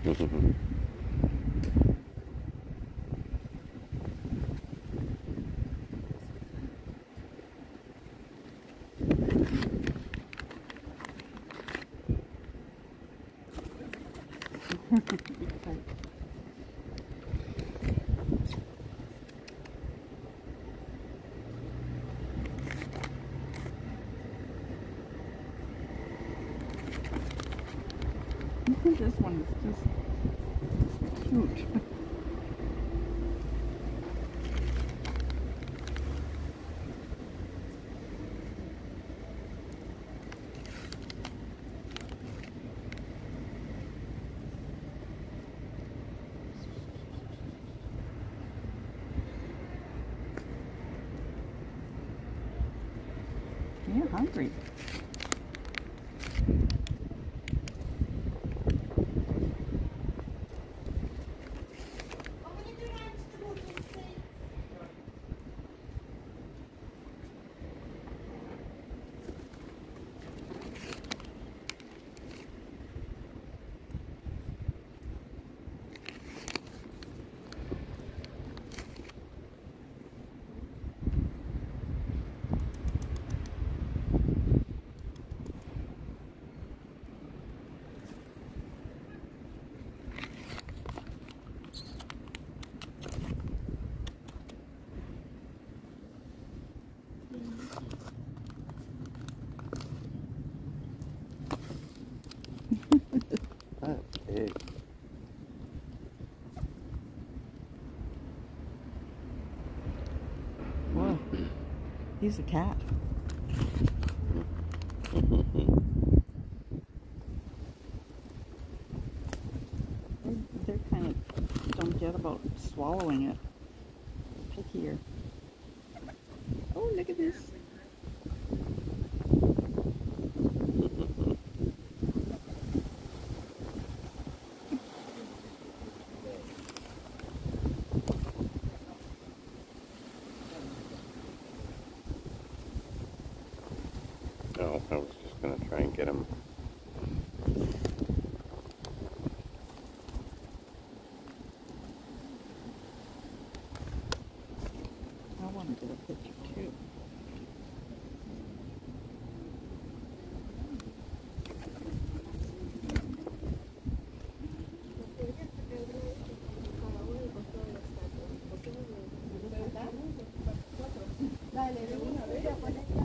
This one is just cute. You're hungry. That's big. Whoa. He's a cat. They're kind of don't get about swallowing it. Pickier. Oh, look at this. No, I was just going to try and get him. I want to get a picture too. Dale, de una vez.